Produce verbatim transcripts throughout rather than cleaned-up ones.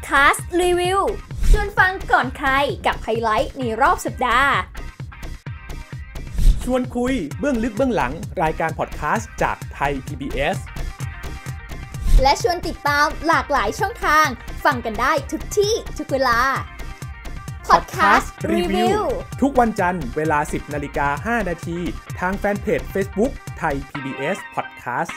คาสต์รีวิวชวนฟังก่อนใครกับไฮไลท์ในรอบสัปดาห์ชวนคุยเบื้องลึกเบื้องหลังรายการพอดแคสต์จากไทย พี บี เอสและชวนติดตามหลากหลายช่องทางฟังกันได้ทุกที่ทุกเวลาพอดแคสต์รีวิวทุกวันจันทร์เวลา สิบนาฬิกาห้านาทีทางแฟนเพจ Facebook ไทย พี บี เอส Podcast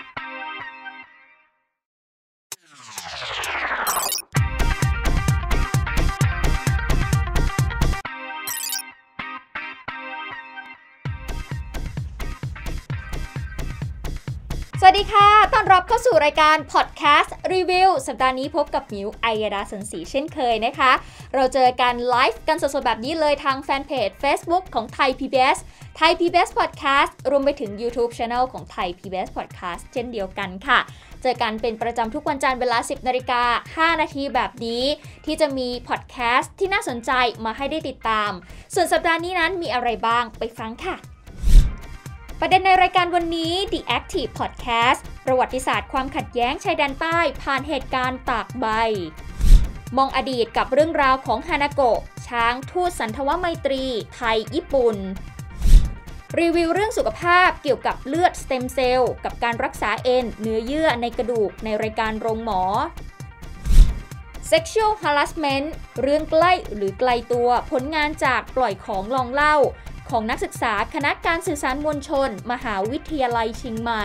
สวัสดีค่ะต้อนรับเข้าสู่รายการ Podcast Review สัปดาห์นี้พบกับมิวอัยดาสันศรีเช่นเคยนะคะเราเจอกันไลฟ์กันสดๆแบบนี้เลยทางแฟนเพจ Facebook ของไทย พี บี เอส ไทย พี บี เอส Podcast รวมไปถึง YouTube Channel ของไทย พี บี เอส Podcast เช่นเดียวกันค่ะเจอกันเป็นประจำทุกวันจันทร์เวลา สิบนาฬิกาห้านาทีแบบนี้ที่จะมี Podcast ที่น่าสนใจมาให้ได้ติดตามส่วนสัปดาห์นี้นั้นมีอะไรบ้างไปฟังค่ะประเด็นในรายการวันนี้ The Active Podcast ประวัติศาสตร์ความขัดแย้งชายแดนใต้ผ่านเหตุการณ์ตากใบมองอดีตกับเรื่องราวของฮานาโกะช้างทูตสันทวไมตรีไทยญี่ปุ่นรีวิวเรื่องสุขภาพเกี่ยวกับเลือดสเต็มเซลล์กับการรักษาเอ็นเนื้อเยื่อในกระดูกในรายการโรงหมอ Sexual Harassment เรื่องใกล้หรือไกลตัวผลงานจากปล่อยของลองเล่าของนักศึกษาคณะการสื่อสารมวลชนมหาวิทยาลัยเชียงใหม่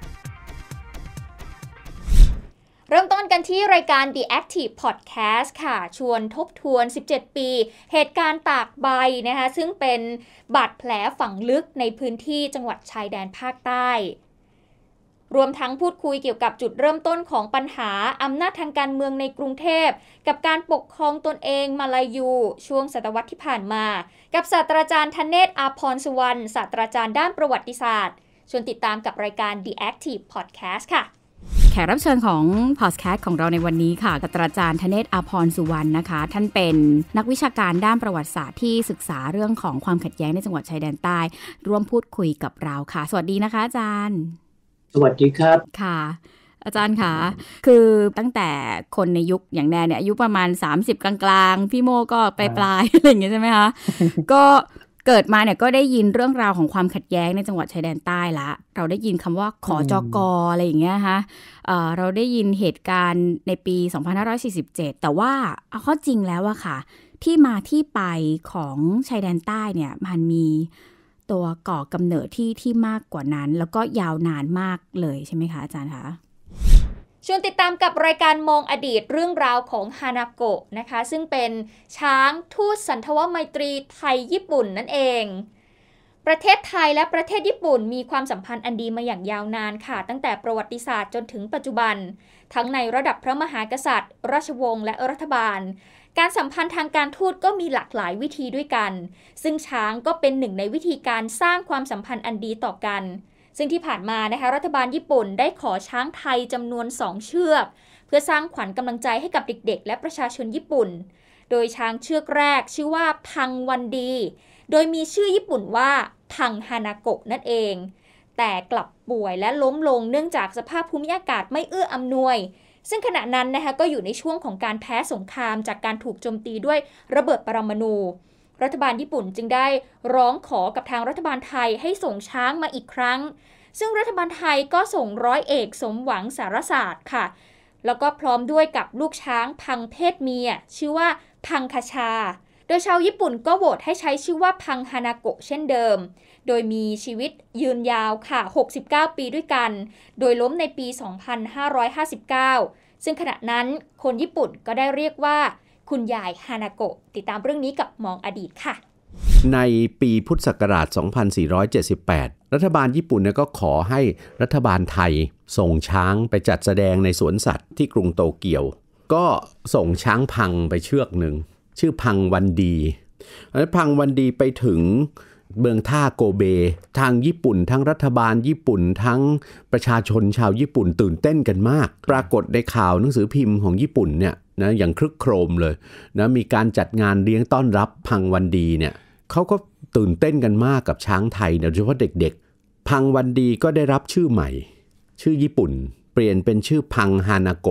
เริ่มต้นกันที่รายการ The Active Podcast ค่ะชวนทบทวนสิบเจ็ดปีเหตุการณ์ตากใบนะคะซึ่งเป็นบาดแผลฝังลึกในพื้นที่จังหวัดชายแดนภาคใต้รวมทั้งพูดคุยเกี่ยวกับจุดเริ่มต้นของปัญหาอำนาจทางการเมืองในกรุงเทพกับการปกครองตนเองมาลายูช่วงศตวรรษที่ผ่านมากับศาสตราจารย์ธเนศ อาภรณ์สุวรรณศาสตราจารย์ด้านประวัติศาสตร์ชวนติดตามกับรายการ The Active Podcast ค่ะแขกรับเชิญของ Podcast ของเราในวันนี้ค่ะศาสตราจารย์ธเนศ อาภรณ์สุวรรณนะคะท่านเป็นนักวิชาการด้านประวัติศาสตร์ที่ศึกษาเรื่องของความขัดแย้งในจังหวัดชายแดนใต้ร่วมพูดคุยกับเราค่ะสวัสดีนะคะอาจารย์สวัสดีครับค่ะอาจารย์คะคือตั้งแต่คนในยุคอย่างแนนเนี่ยอายุประมาณสามสิบกลางๆพี่โมก็ปลายๆ อะไรอย่างเงี้ยใช่ไหมคะ ก็เกิดมาเนี่ยก็ได้ยินเรื่องราวของความขัดแย้งในจังหวัดชายแดนใต้ละเราได้ยินคำว่าขจก.อะไรอย่างเงี้ยฮะเอ่อเราได้ยินเหตุการณ์ในปีสองพันห้าร้อยสี่สิบเจ็ดแต่ว่าเอาข้อจริงแล้วอะค่ะที่มาที่ไปของชายแดนใต้เนี่ยมันมีตัวก่อกำเนิดที่ที่มากกว่านั้นแล้วก็ยาวนานมากเลยใช่ไหมคะอาจารย์คะชวนติดตามกับรายการมองอดีตเรื่องราวของฮานาโกะนะคะซึ่งเป็นช้างทูตสันทวไมตรีไทยญี่ปุ่นนั่นเองประเทศไทยและประเทศญี่ปุ่นมีความสัมพันธ์อันดีมาอย่างยาวนานค่ะตั้งแต่ประวัติศาสตร์จนถึงปัจจุบันทั้งในระดับพระมหากษัตริย์ราชวงศ์และรัฐบาลการสัมพันธ์ทางการทูตก็มีหลากหลายวิธีด้วยกันซึ่งช้างก็เป็นหนึ่งในวิธีการสร้างความสัมพันธ์อันดีต่อกันซึ่งที่ผ่านมานะคะรัฐบาลญี่ปุ่นได้ขอช้างไทยจำนวนสองเชือกเพื่อสร้างขวัญกำลังใจให้กับเด็กๆและประชาชนญี่ปุ่นโดยช้างเชือกแรกชื่อว่าพังวันดีโดยมีชื่อญี่ปุ่นว่าพังฮานาโกะนั่นเองแต่กลับป่วยและล้มลงเนื่องจากสภาพภูมิอากาศไม่เอื้ออำนวยซึ่งขณะนั้นนะคะก็อยู่ในช่วงของการแพ้สงครามจากการถูกโจมตีด้วยระเบิดปรมาณูรัฐบาลญี่ปุ่นจึงได้ร้องขอกับทางรัฐบาลไทยให้ส่งช้างมาอีกครั้งซึ่งรัฐบาลไทยก็ส่งร้อยเอกสมหวังสารศาสตร์ค่ะแล้วก็พร้อมด้วยกับลูกช้างพังเพศเมียชื่อว่าพังคชาโดยชาวญี่ปุ่นก็โหวตให้ใช้ชื่อว่าพังฮานาโกะเช่นเดิมโดยมีชีวิตยืนยาวค่ะหกสิบเก้าปีด้วยกันโดยล้มในปีสองพันห้าร้อยห้าสิบเก้าซึ่งขณะนั้นคนญี่ปุ่นก็ได้เรียกว่าคุณยายฮานาโกะติดตามเรื่องนี้กับมองอดีตค่ะในปีพุทธศักราชสองพันสี่ร้อยเจ็ดสิบแปดรัฐบาลญี่ปุ่นเนี่ยก็ขอให้รัฐบาลไทยส่งช้างไปจัดแสดงในสวนสัตว์ที่กรุงโตเกียวก็ส่งช้างพังไปเชือกหนึ่งชื่อพังวันดีแล้วพังวันดีไปถึงเมืองท่าโกเบทางญี่ปุ่นทั้งรัฐบาลญี่ปุ่นทั้งประชาชนชาวญี่ปุ่นตื่นเต้นกันมากปรากฏในข่าวหนังสือพิมพ์ของญี่ปุ่นเนี่ยนะอย่างครึกโครมเลยนะมีการจัดงานเลี้ยงต้อนรับพังวันดีเนี่ยเขาก็ตื่นเต้นกันมากกับช้างไทยโดยเฉพาะเด็กๆพังวันดีก็ได้รับชื่อใหม่ชื่อญี่ปุ่นเปลี่ยนเป็นชื่อพังฮานาโกะ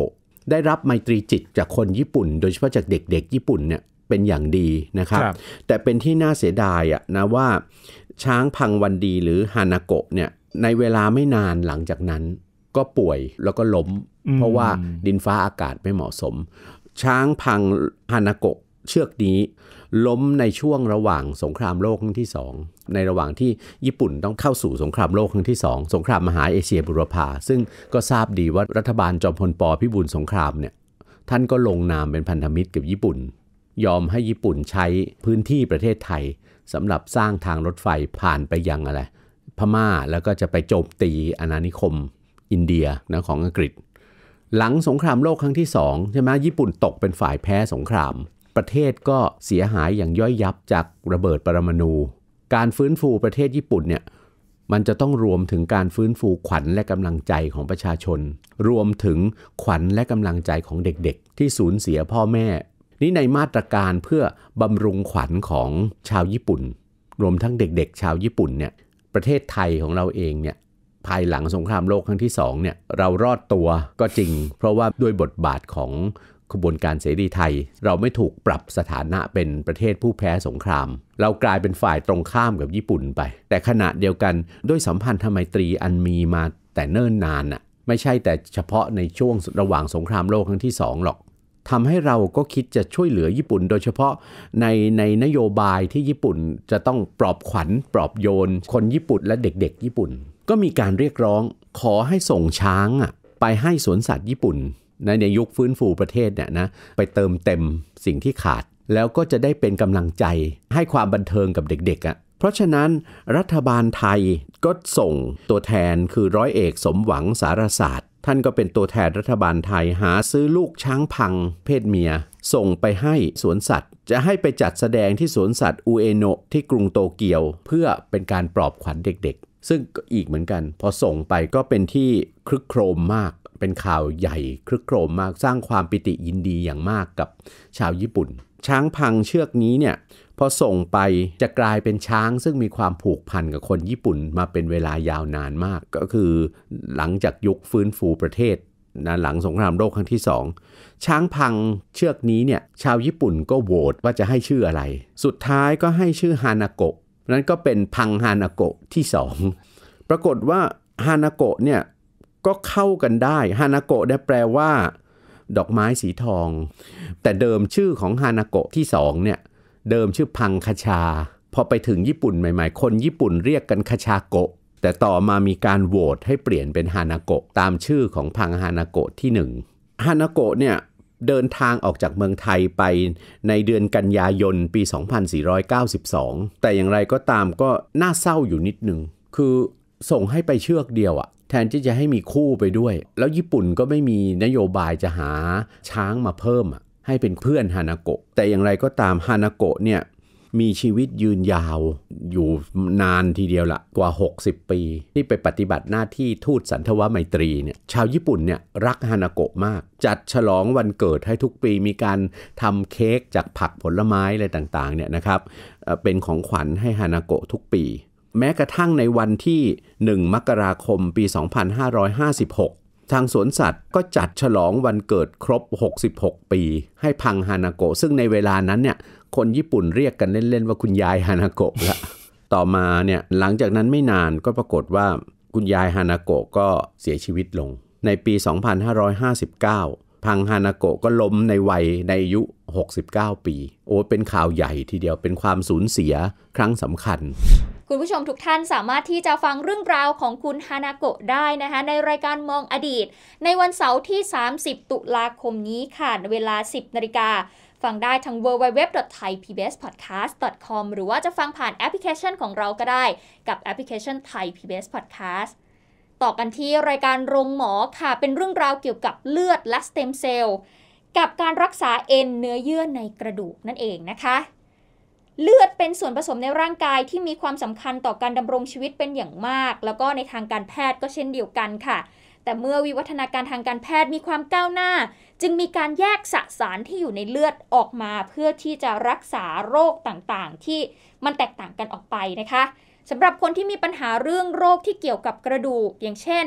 ได้รับไมตรีจิตจากคนญี่ปุ่นโดยเฉพาะจากเด็กๆญี่ปุ่นเนี่ยเป็นอย่างดีนะครับแต่เป็นที่น่าเสียดายอะนะว่าช้างพังวันดีหรือฮานาโกะเนี่ยในเวลาไม่นานหลังจากนั้นก็ป่วยแล้วก็ล้มเพราะว่าดินฟ้าอากาศไม่เหมาะสมช้างพังฮานาโกะเชือกนี้ล้มในช่วงระหว่างสงครามโลกครั้งที่สองในระหว่างที่ญี่ปุ่นต้องเข้าสู่สงครามโลกครั้งที่สองสงครามมหาเอเชียบุรพาซึ่งก็ทราบดีว่ารัฐบาลจอมพลป.พิบูลสงครามเนี่ยท่านก็ลงนามเป็นพันธมิตรกับญี่ปุ่นยอมให้ญี่ปุ่นใช้พื้นที่ประเทศไทยสำหรับสร้างทางรถไฟผ่านไปยังอะไรพม่าแล้วก็จะไปโจมตีอาณานิคมอินเดียนะของอังกฤษหลังสงครามโลกครั้งที่สองใช่ไหมญี่ปุ่นตกเป็นฝ่ายแพ้สงครามประเทศก็เสียหายอย่างย่อยยับจากระเบิดปรมาณูการฟื้นฟูประเทศญี่ปุ่นเนี่ยมันจะต้องรวมถึงการฟื้นฟูขวัญและกำลังใจของประชาชนรวมถึงขวัญและกำลังใจของเด็กๆที่สูญเสียพ่อแม่นี่ในมาตรการเพื่อบำรุงขวัญของชาวญี่ปุ่นรวมทั้งเด็กๆชาวญี่ปุ่นเนี่ยประเทศไทยของเราเองเนี่ยภายหลังสงครามโลกครั้งที่สองเนี่ยเรารอดตัวก็จริงเพราะว่าด้วยบทบาทของขบวนการเสรีไทยเราไม่ถูกปรับสถานะเป็นประเทศผู้แพ้สงครามเรากลายเป็นฝ่ายตรงข้ามกับญี่ปุ่นไปแต่ขณะเดียวกันด้วยสัมพันธไมตรีอันมีมาแต่เนิ่นนานน่ะไม่ใช่แต่เฉพาะในช่วงระหว่างสงครามโลกครั้งที่สองหรอกทำให้เราก็คิดจะช่วยเหลือญี่ปุ่นโดยเฉพาะในในนโยบายที่ญี่ปุ่นจะต้องปลอบขวัญปลอบโยนคนญี่ปุ่นและเด็กๆญี่ปุ่นก็มีการเรียกร้องขอให้ส่งช้างอ่ะไปให้สวนสัตว์ญี่ปุ่นในในยุคฟื้นฟูประเทศเนี่ยนะไปเติมเต็มสิ่งที่ขาดแล้วก็จะได้เป็นกำลังใจให้ความบันเทิงกับเด็กๆอ่ะเพราะฉะนั้นรัฐบาลไทยก็ส่งตัวแทนคือร้อยเอกสมหวังสารศาสตร์ท่านก็เป็นตัวแทนรัฐบาลไทยหาซื้อลูกช้างพังเพศเมียส่งไปให้สวนสัตว์จะให้ไปจัดแสดงที่สวนสัตว์อุเอโนะที่กรุงโตเกียวเพื่อเป็นการปลอบขวัญเด็กๆซึ่งอีกเหมือนกันพอส่งไปก็เป็นที่ครึกโครมมากเป็นข่าวใหญ่ครึกโครมมากสร้างความปิติยินดีอย่างมากกับชาวญี่ปุ่นช้างพังเชือกนี้เนี่ยพอส่งไปจะกลายเป็นช้างซึ่งมีความผูกพันกับคนญี่ปุ่นมาเป็นเวลายาวนานมากก็คือหลังจากยุคฟื้นฟูประเทศนะหลังสงครามโลกครั้งที่สองช้างพังเชือกนี้เนี่ยชาวญี่ปุ่นก็โหวตว่าจะให้ชื่ออะไรสุดท้ายก็ให้ชื่อฮานาโกะนั้นก็เป็นพังฮานาโกะที่สองปรากฏว่าฮานาโกะเนี่ยก็เข้ากันได้ฮานาโกะเนี่ยแปลว่าดอกไม้สีทองแต่เดิมชื่อของฮานาโกะที่สองเนี่ยเดิมชื่อพังคชาพอไปถึงญี่ปุ่นใหม่ๆคนญี่ปุ่นเรียกกันคชาโกะแต่ต่อมามีการโหวตให้เปลี่ยนเป็นฮานาโกะตามชื่อของพังฮานาโกะที่หนึ่งฮานาโกะเนี่ยเดินทางออกจากเมืองไทยไปในเดือนกันยายนปีสองพันสี่ร้อยเก้าสิบสองแต่อย่างไรก็ตามก็น่าเศร้าอยู่นิดนึงคือส่งให้ไปเชือกเดียวอะแทนที่จะให้มีคู่ไปด้วยแล้วญี่ปุ่นก็ไม่มีนโยบายจะหาช้างมาเพิ่มให้เป็นเพื่อนฮานาโกะแต่อย่างไรก็ตามฮานาโกะเนี่ยมีชีวิตยืนยาวอยู่นานทีเดียวละกว่าหกสิบปีที่ไปปฏิบัติหน้าที่ทูตสันทวไมตรีเนี่ยชาวญี่ปุ่นเนี่ยรักฮานาโกะมากจัดฉลองวันเกิดให้ทุกปีมีการทำเค้กจากผักผลไม้อะไรต่างๆเนี่ยนะครับเป็นของขวัญให้ฮานาโกะทุกปีแม้กระทั่งในวันที่หนึ่งมกราคมปีสองพันห้าร้อยห้าสิบหกทางสวนสัตว์ก็จัดฉลองวันเกิดครบหกสิบหกปีให้พังฮานาโกะซึ่งในเวลานั้นเนี่ยคนญี่ปุ่นเรียกกันเล่นๆว่าคุณยายฮานาโกะละต่อมาเนี่ยหลังจากนั้นไม่นานก็ปรากฏว่าคุณยายฮานาโกะก็เสียชีวิตลงในปีสองพันห้าร้อยห้าสิบเก้าพังฮานาโกะก็ล้มในวัยในอายุหกสิบเก้าปีโอ้เป็นข่าวใหญ่ทีเดียวเป็นความสูญเสียครั้งสำคัญคุณผู้ชมทุกท่านสามารถที่จะฟังเรื่องราวของคุณฮานาโกะได้นะคะในรายการมองอดีตในวันเสาร์ที่สามสิบตุลาคมนี้ค่ะเวลา สิบนาฬิกาฟังได้ทาง ดับเบิลยู ดับเบิลยู ดับเบิลยู ดอท ไทย พี บี เอส พอดแคสต์ ดอท คอม หรือว่าจะฟังผ่านแอปพลิเคชันของเราก็ได้กับแอปพลิเคชัน Thai พี บี เอส Podcast ต่อกันที่รายการโรงหมอค่ะเป็นเรื่องราวเกี่ยวกับเลือดและสเต็มเซลล์กับการรักษาเอ็นเนื้อเยื่อในกระดูกนั่นเองนะคะเลือดเป็นส่วนผสมในร่างกายที่มีความสำคัญต่อการดำรงชีวิตเป็นอย่างมากแล้วก็ในทางการแพทย์ก็เช่นเดียวกันค่ะแต่เมื่อวิวัฒนาการทางการแพทย์มีความก้าวหน้าจึงมีการแยกสสารที่อยู่ในเลือดออกมาเพื่อที่จะรักษาโรคต่างๆที่มันแตกต่างกันออกไปนะคะสำหรับคนที่มีปัญหาเรื่องโรคที่เกี่ยวกับกระดูกอย่างเช่น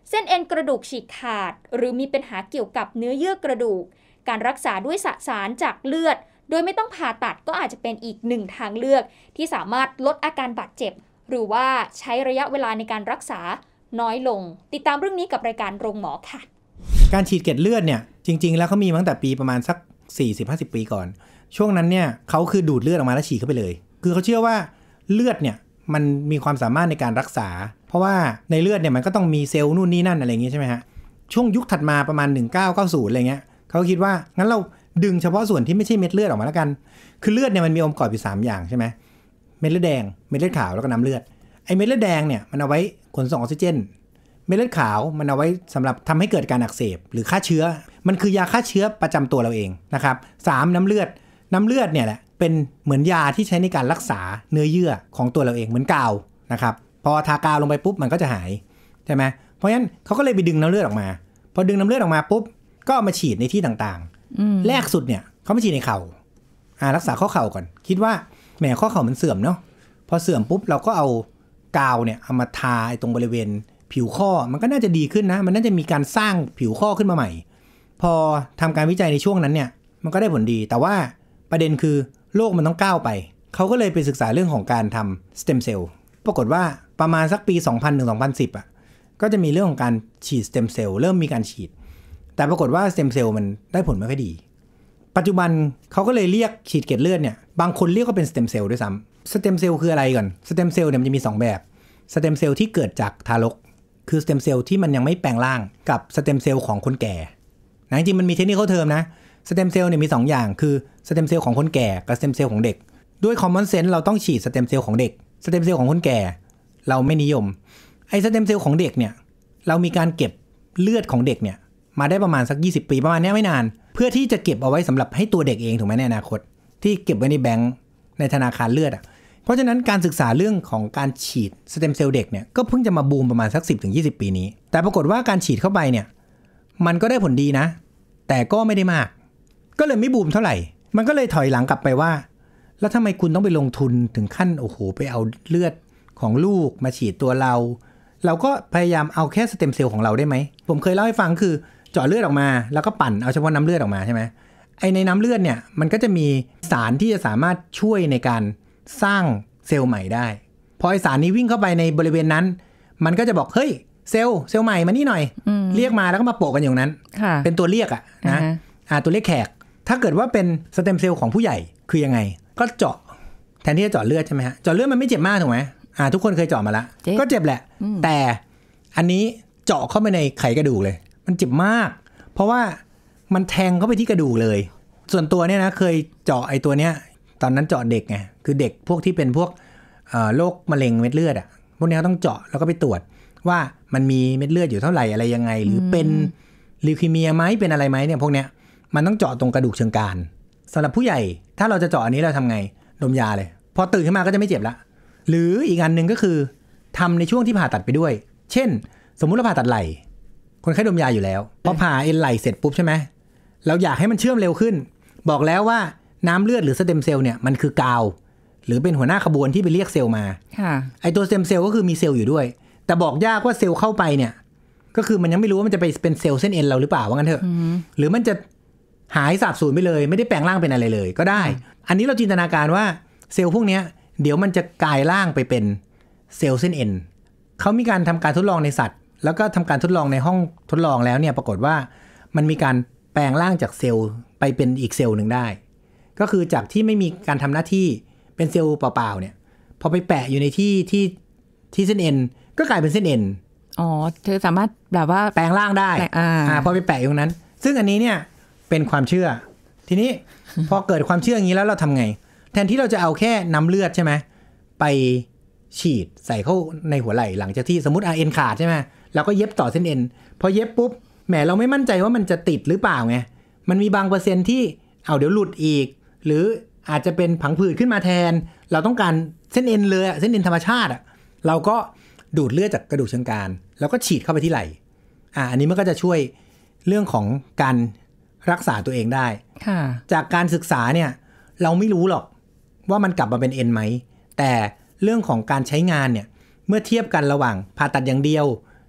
เส้นเอ็นกระดูกฉีกขาดหรือมีปัญหาเกี่ยวกับเนื้อเยื่อกระดูกการรักษาด้วยสสารจากเลือดโดยไม่ต้องผ่าตัดก็อาจจะเป็นอีกหนึ่งทางเลือกที่สามารถลดอาการบาดเจ็บหรือว่าใช้ระยะเวลาในการรักษาน้อยลงติดตามเรื่องนี้กับรายการโรงหมอค่ะการฉีดเกล็ดเลือดเนี่ยจริงๆแล้วเขามีมาตั้งแต่ปีประมาณสัก สี่สิบถึงห้าสิบ ปีก่อนช่วงนั้นเนี่ยเขาคือดูดเลือดออกมาแล้วฉีดเข้าไปเลยคือเขาเชื่อว่าเลือดเนี่ยมันมีความสามารถในการรักษาเพราะว่าในเลือดเนี่ยมันก็ต้องมีเซลล์นู่นนี่นั่นอะไรอย่างงี้ใช่ไหมฮะช่วงยุคถัดมาประมาณหนึ่งพันเก้าร้อยเก้าสิบอะไรเงี้ยเขาคิดว่างั้นเราดึงเฉพาะส่วนที่ไม่ใช่เม็ดเลือดออกมาแล้วกันคือเลือดเนี่ยมันมีองค์ประกอบอยู่สามอย่างใช่ไหมเม็ดเลือดแดงเม็ดเลือดขาวแล้วก็น้ำเลือดไอ้เม็ดเลือดแดงเนี่ยมันเอาไว้ขนส่งออกซิเจนเม็ดเลือดขาวมันเอาไว้สำหรับทำให้เกิดการอักเสบหรือฆ่าเชื้อมันคือยาฆ่าเชื้อประจำตัวเราเองนะครับสามน้ำเลือดน้ำเลือดเนี่ยแหละเป็นเหมือนยาที่ใช้ในการรักษาเนื้อเยื่อของตัวเราเองเหมือนกาวนะครับพอทากาวลงไปปุ๊บมันก็จะหายใช่ไหมเพราะฉะนั้นเขาก็เลยไปดึงน้ำเลือดออกมาพอดึงน้ำเลือดออกมาปุ๊บก็เอามาฉีดในที่ต่างๆแรกสุดเนี่ยเขามาฉีดในเข่าอ่ารักษาข้อเข่าก่อนคิดว่าแหมข้อเข่ามันเสื่อมเนาะพอเสื่อมปุ๊บเราก็เอากาวเนี่ยเอามาทาตรงบริเวณผิวข้อมันก็น่าจะดีขึ้นนะมันน่าจะมีการสร้างผิวข้อขึ้นมาใหม่พอทำการวิจัยในช่วงนั้นเนี่ยมันก็ได้ผลดีแต่ว่าประเด็นคือโลกมันต้องก้าวไปเขาก็เลยไปศึกษาเรื่องของการทำสเต็มเซลล์ปรากฏว่าประมาณสักปี สองพันถึงสองพันสิบ อ่ะก็จะมีเรื่องของการฉีดสเต็มเซลล์เริ่มมีการฉีดแต่ปรากฏว่าสเต็มเซลล์มันได้ผลไม่ค่อยดีปัจจุบันเขาก็เลยเรียกฉีดเกล็ดเลือดเนี่ยบางคนเรียกว่าเป็นสเต็มเซลล์ด้วยซ้ำสเต็มเซลล์คืออะไรก่อนสเต็มเซลล์เนี่ยมันจะมีสองแบบสเต็มเซลล์ที่เกิดจากทารกคือสเต็มเซลล์ที่มันยังไม่แปลงร่างกับสเต็มเซลล์ของคนแก่นะจริงๆมันมีเทคนิคเทอมนะสเต็มเซลล์เนี่ยมีสองอย่างคือสเต็มเซลล์ของคนแก่กับสเต็มเซลล์ของเด็กด้วยคอมมอนเซนส์เราต้องฉีดสเต็มเซลล์ของเด็กสเต็มเซลล์ของคนแก่เราไม่นิยมไอ้สเต็มเซลล์ของเด็กเนี่ยเรามีการเก็บเลือดของเด็กเนี่ยมาได้ประมาณสักยี่สิบปีประมาณนี้ไม่นานเพื่อที่จะเก็บเอาไว้สำหรับให้ตัวเด็กเองถูกไหมในอนาคตที่เก็บไว้ในแบงก์ในธนาคารเลือดอ่ะเพราะฉะนั้นการศึกษาเรื่องของการฉีดสเต็มเซลล์เด็กเนี่ยก็เพิ่งจะมาบูมประมาณสัก สิบถึงยี่สิบ ปีนี้แต่ปรากฏว่าการฉีดเข้าไปเนี่ยมันก็ได้ผลดีนะแต่ก็ไม่ได้มากก็เลยไม่บูมเท่าไหร่มันก็เลยถอยหลังกลับไปว่าแล้วทำไมคุณต้องไปลงทุนถึงขั้นโอ้โหไปเอาเลือดของลูกมาฉีดตัวเราเราก็พยายามเอาแค่สเต็มเซลล์ของเราได้ไหมผมเคยเล่าให้ฟังคือเจาะเลือดออกมาแล้วก็ปั่นเอาเฉพาะน้ำเลือดออกมาใช่ไหมไอในน้ำเลือดเนี่ยมันก็จะมีสารที่จะสามารถช่วยในการสร้างเซลล์ใหม่ได้พอไอสารนี้วิ่งเข้าไปในบริเวณนั้นมันก็จะบอกเฮ้ยเซลล์เซลล์ใหม่มานี่หน่อยเรียกมาแล้วก็มาโปะกันอย่างนั้นเป็นตัวเรียกอะนะอ่าตัวเรียกแขกถ้าเกิดว่าเป็นสเต็มเซลล์ของผู้ใหญ่คือยังไงก็เจาะแทนที่จะเจาะเลือดใช่ไหมฮะเจาะเลือดมันไม่เจ็บมากถูกไหมอ่าทุกคนเคยเจาะมาแล้วก็เจ็บแหละแต่อันนี้เจาะเข้าไปในไขกระดูกเลยมันเจ็บมากเพราะว่ามันแทงเข้าไปที่กระดูกเลยส่วนตัวเนี่ยนะเคยเจาะไอ้ตัวเนี้ยตอนนั้นเจาะเด็กไงคือเด็กพวกที่เป็นพวกโรคมะเร็งเม็ดเลือดอ่ะพวกนี้ต้องเจาะแล้วก็ไปตรวจว่ามันมีเม็ดเลือดอยู่เท่าไหร่อะไรยังไงหรือเป็นลิวคีเมียไหมเป็นอะไรไหมเนี่ยพวกเนี้ยมันต้องเจาะตรงกระดูกเชิงกรานสำหรับผู้ใหญ่ถ้าเราจะเจาะอันนี้เราทำไงดมยาเลยพอตื่นขึ้นมาก็จะไม่เจ็บละหรืออีกอันนึงก็คือทำในช่วงที่ผ่าตัดไปด้วยเช่นสมมุติเราผ่าตัดไหล่คนไข้ดมยาอยู่แล้วพอผ่าเอ็นไหล่เสร็จปุ๊บใช่ไหมเราอยากให้มันเชื่อมเร็วขึ้นบอกแล้วว่าน้ำเลือดหรือสเต็มเซลล์เนี่ยมันคือกาวหรือเป็นหัวหน้าขบวนที่ไปเรียกเซลล์มาไอตัวสเต็มเซลล์ก็คือมีเซลล์อยู่ด้วยแต่บอกยากว่าเซลล์เข้าไปเนี่ยก็คือมันยังไม่รู้ว่ามันจะไปเป็นเซลล์เส้นเอ็นเราหรือเปล่าว่างั้นเถอะหรือมันจะหายสาบสูญไปเลยไม่ได้แปลงร่างเป็นอะไรเลยก็ได้อันนี้เราจินตนาการว่าเซลล์พวกนี้เดี๋ยวมันจะกลายร่างไปเป็นเซลล์เส้นเอ็นเขามีการทำการทดลองในสัตว์แล้วก็ทำการทดลองในห้องทดลองแล้วเนี่ยปรากฏว่ามันมีการแปลงร่างจากเซลล์ไปเป็นอีกเซลล์หนึ่งได้ก็คือจากที่ไม่มีการทำหน้าที่เป็นเซลล์เปล่าๆเนี่ยพอไปแปะอยู่ในที่ที่ที่เส้นเอ็นก็กลายเป็นเส้นเอ็นอ๋อเธอสามารถแบบว่าแปลงร่างได้อ่าอ่าพอไปแปะอยู่ตรงนั้นซึ่งอันนี้เนี่ยเป็นความเชื่อทีนี้ พอเกิดความเชื่ออย่างนี้แล้วเราทำไงแทนที่เราจะเอาแค่น้ำเลือดใช่ไหมไปฉีดใส่เข้าในหัวไหล่หลังจากที่สมมติ อาร์ เอ็น ขาดใช่ไหมแล้วก็เย็บต่อเส้นเอ็นพอเย็บปุ๊บแหมเราไม่มั่นใจว่ามันจะติดหรือเปล่าไงมันมีบางเปอร์เซ็นต์ที่เอาเดี๋ยวหลุดอีกหรืออาจจะเป็นผังผืดขึ้นมาแทนเราต้องการเส้นเอ็นเลยเส้นเอ็นธรรมชาติอ่ะเราก็ดูดเลือดจากกระดูกเชิงกรานแล้วก็ฉีดเข้าไปที่ไหล่อ่าอันนี้มันก็จะช่วยเรื่องของการรักษาตัวเองได้จากการศึกษาเนี่ยเราไม่รู้หรอกว่ามันกลับมาเป็นเอ็นไหมแต่เรื่องของการใช้งานเนี่ยเมื่อเทียบกันระหว่างผ่าตัดอย่างเดียว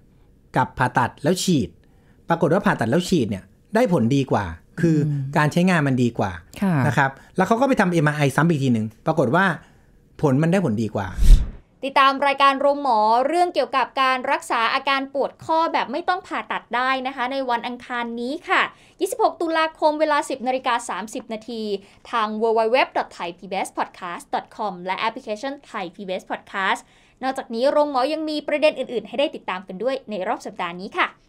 กับผ่าตัดแล้วฉีดปรากฏว่าผ่าตัดแล้วฉีดเนี่ยได้ผลดีกว่าคือการใช้งานมันดีกว่านะครับแล้วเขาก็ไปทำ เอ็ม อาร์ ไอ ซ้ำอีกทีหนึ่งปรากฏว่าผลมันได้ผลดีกว่าติดตามรายการโรงหมอเรื่องเกี่ยวกับการรักษาอาการปวดข้อแบบไม่ต้องผ่าตัดได้นะคะในวันอังคารนี้ค่ะยี่สิบหกตุลาคมเวลา สิบนาฬิกาสามสิบนาทีทาง ดับเบิลยู ดับเบิลยู ดับเบิลยู ดอท ไทย พี บี เอส พอดแคสต์ ดอท คอม และแอปพลิเคชัน Thai พี บี เอส Podcast นอกจากนี้โรงหมอยังมีประเด็นอื่นๆให้ได้ติดตามกันด้วยในรอบสัปดาห์นี้ค่ะ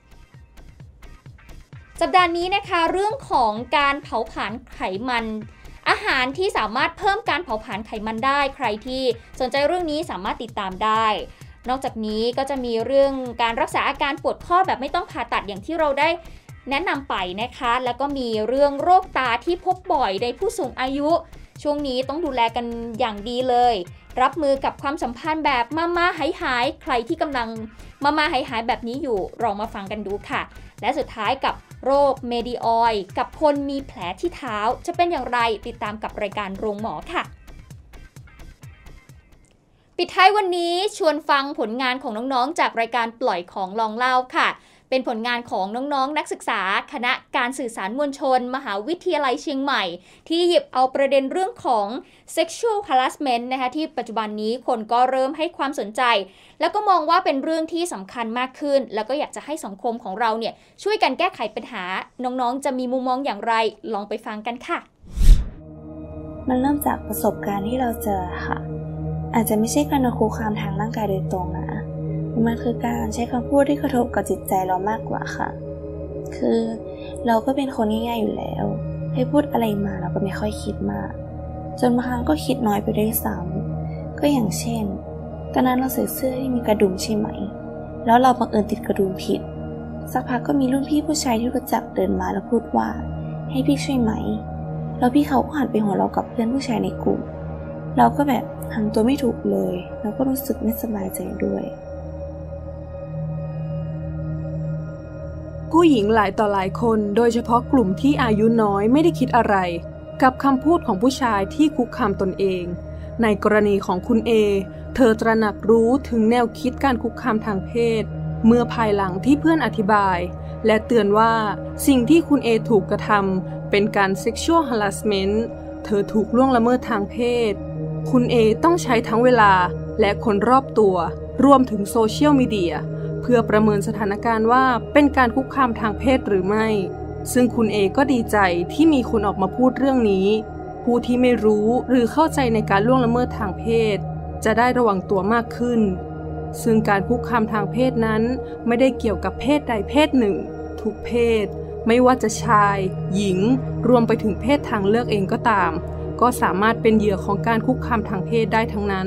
สัปดาห์นี้นะคะเรื่องของการเผาผลาญไขมันอาหารที่สามารถเพิ่มการเผาผลาญไขมันได้ใครที่สนใจเรื่องนี้สามารถติดตามได้นอกจากนี้ก็จะมีเรื่องการรักษาอาการปวดข้อแบบไม่ต้องผ่าตัดอย่างที่เราได้แนะนำไปนะคะแล้วก็มีเรื่องโรคตาที่พบบ่อยในผู้สูงอายุช่วงนี้ต้องดูแลกันอย่างดีเลยรับมือกับความสัมพันธ์แบบมาม่าหายหายใครที่กำลังมาม่าหายหายแบบนี้อยู่ลองมาฟังกันดูค่ะและสุดท้ายกับโรคเมดิออยด์กับคนมีแผลที่เท้าจะเป็นอย่างไรติดตามกับรายการโรงหมอค่ะปิดท้ายวันนี้ชวนฟังผลงานของน้องๆจากรายการปล่อยของลองเล่าค่ะเป็นผลงานของน้องๆนักศึกษาคณะการสื่อสารมวลชนมหาวิทยาลัยเชียงใหม่ที่หยิบเอาประเด็นเรื่องของ sexual harassment นะคะที่ปัจจุบันนี้คนก็เริ่มให้ความสนใจแล้วก็มองว่าเป็นเรื่องที่สำคัญมากขึ้นแล้วก็อยากจะให้สังคมของเราเนี่ยช่วยกันแก้ไขปัญหาน้องๆจะมีมุมมองอย่างไรลองไปฟังกันค่ะมันเริ่มจากประสบการณ์ที่เราเจอค่ะอาจจะไม่ใช่การคุกคามทางร่างกายโดยตรงนะมันคือการใช้คำพูดที่กระทบกับจิตใจเรามากกว่าค่ะคือเราก็เป็นคนง่ายๆอยู่แล้วให้พูดอะไรมาเราก็ไม่ค่อยคิดมากจนบางครั้งก็คิดน้อยไปด้วยซ้ำก็อย่างเช่นตอนนั้นเราใส่เสื้อที่มีกระดุมใช่ไหมแล้วเราบังเอิญติดกระดุมผิดสักพักก็มีรุ่นพี่ผู้ชายที่รู้จักเดินมาแล้วพูดว่าให้พี่ช่วยไหมแล้วพี่เขาก็หันไปหัวเราะกับเพื่อนผู้ชายในกลุ่มเราก็แบบทำตัวไม่ถูกเลยแล้วก็รู้สึกไม่สบายใจด้วยผู้หญิงหลายต่อหลายคนโดยเฉพาะกลุ่มที่อายุน้อยไม่ได้คิดอะไรกับคำพูดของผู้ชายที่คุกคามตนเองในกรณีของคุณเอเธอตระหนักรู้ถึงแนวคิดการคุกคามทางเพศเมื่อภายหลังที่เพื่อนอธิบายและเตือนว่าสิ่งที่คุณเอถูกกระทำเป็นการ sexual harassment เธอถูกล่วงละเมิดทางเพศคุณเอต้องใช้ทั้งเวลาและคนรอบตัวรวมถึงโซเชียลมีเดียเพื่อประเมินสถานการณ์ว่าเป็นการคุกคามทางเพศหรือไม่ซึ่งคุณเอก็ดีใจที่มีคนออกมาพูดเรื่องนี้ผู้ที่ไม่รู้หรือเข้าใจในการล่วงละเมิดทางเพศจะได้ระวังตัวมากขึ้นซึ่งการคุกคามทางเพศนั้นไม่ได้เกี่ยวกับเพศใดเพศหนึ่งทุกเพศไม่ว่าจะชายหญิงรวมไปถึงเพศทางเลือกเองก็ตามก็สามารถเป็นเหยื่อของการคุกคามทางเพศได้ทั้งนั้น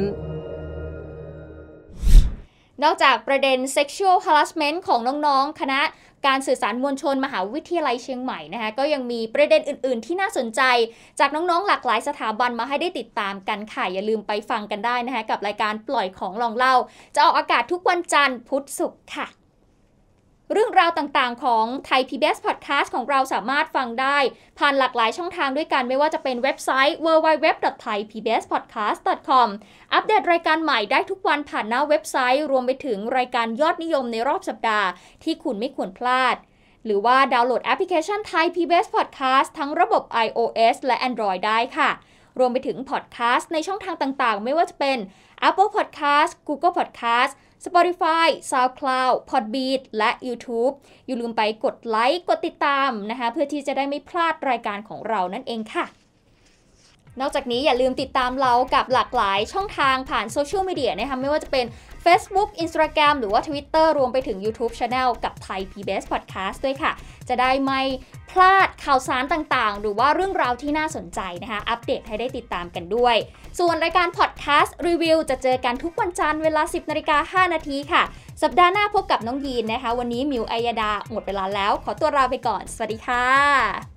นอกจากประเด็น sexual harassment ของน้องๆคณะการสื่อสารมวลชนมหาวิทยาลัยเชียงใหม่นะคะก็ยังมีประเด็นอื่นๆที่น่าสนใจจากน้องๆหลากหลายสถาบันมาให้ได้ติดตามกันค่ะอย่าลืมไปฟังกันได้นะคะกับรายการปล่อยของลองเล่าจะออกอากาศทุกวันจันทร์พุธศุกร์ค่ะเรื่องราวต่างๆของ Thai พี บี เอส Podcast ของเราสามารถฟังได้ผ่านหลากหลายช่องทางด้วยกันไม่ว่าจะเป็นเว็บไซต์ ดับเบิลยู ดับเบิลยู ดับเบิลยู ดอท ไทย พี บี เอส พอดแคสต์ ดอท คอม อัปเดตรายการใหม่ได้ทุกวันผ่านหน้าเว็บไซต์รวมไปถึงรายการยอดนิยมในรอบสัปดาห์ที่คุณไม่ควรพลาดหรือว่าดาวน์โหลดแอปพลิเคชัน Thai พี บี เอส Podcast ทั้งระบบ iOS และ Android ได้ค่ะรวมไปถึง Podcast ในช่องทางต่างๆไม่ว่าจะเป็น Apple Podcast Google Podcast Spotify SoundCloud Podbean และ YouTube อย่าลืมไปกดไลค์กดติดตามนะคะเพื่อที่จะได้ไม่พลาดรายการของเรานั่นเองค่ะนอกจากนี้อย่าลืมติดตามเรากับหลากหลายช่องทางผ่านโซเชียลมีเดียนะคะไม่ว่าจะเป็น Facebook Instagram หรือว่า Twitter รวมไปถึง YouTube Channel กับ Thai พี บี เอส Podcast ด้วยค่ะจะได้ไม่พลาดข่าวสารต่างๆหรือว่าเรื่องราวที่น่าสนใจนะคะอัปเดตให้ได้ติดตามกันด้วยส่วนรายการ Podcast Review จะเจอกันทุกวันจันทร์เวลา สิบนาฬิกาห้านาทีค่ะสัปดาห์หน้าพบกับน้องยีนนะคะวันนี้มิวอัยดาหมดเวลาแล้วขอตัวลาไปก่อนสวัสดีค่ะ